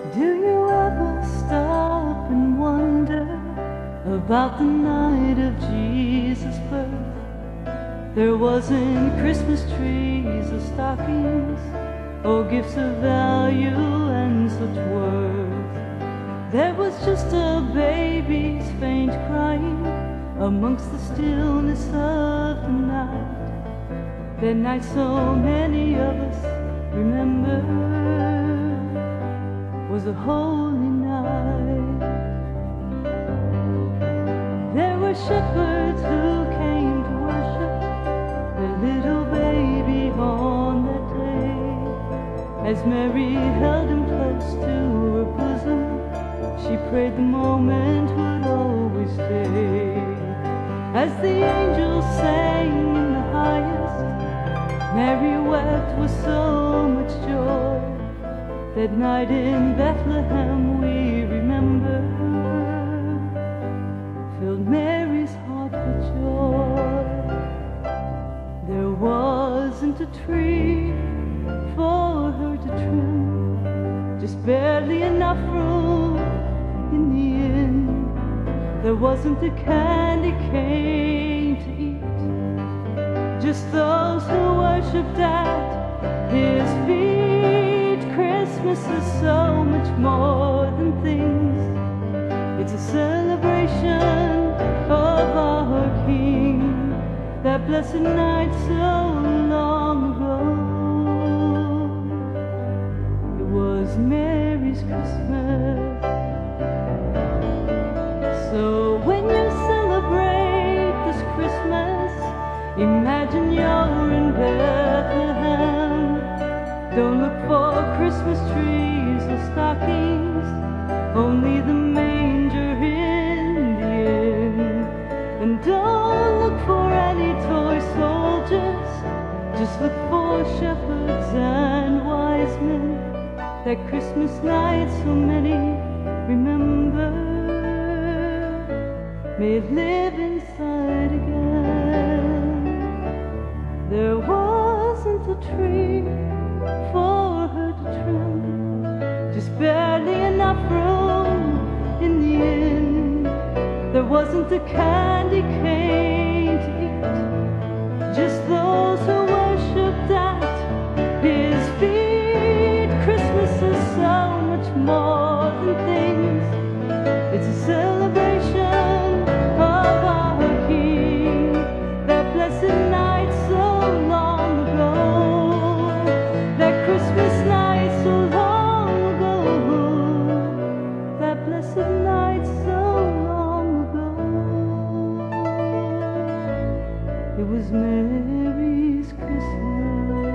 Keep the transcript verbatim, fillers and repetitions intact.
Do you ever stop and wonder about the night of Jesus' birth? There wasn't Christmas trees or stockings or gifts of value and such worth. There was just a baby's faint crying amongst the stillness of the night. That night so many of us remember was a holy night. There were shepherds who came to worship their little baby on that day. As Mary held him close to her bosom, she prayed the moment would always stay. As the angels sang in the highest, Mary wept with so much joy. That night in Bethlehem we remember filled Mary's heart with joy. There wasn't a tree for her to trim, just barely enough room in the inn. There wasn't a candy cane to eat, just those who worshipped at his feet. Christmas is so much more than things. It's a celebration of our King. That blessed night so long ago, it was Mary's Christmas. So when you celebrate this Christmas, imagine you're in Bethlehem. Don't look for Christmas trees or stockings, only the manger in the inn. And don't look for any toy soldiers, just look for shepherds and wise men. That Christmas night so many remember may live inside again. There wasn't a tree for her to trim, just barely enough room in the inn. There wasn't a candy cane to eat, just those who worshipped at his feet. Christmas is so much more than things. It's a celebration of our King. That blessed night so long ago, that Christmas night so long ago, that blessed night so long ago, it was Mary's Christmas.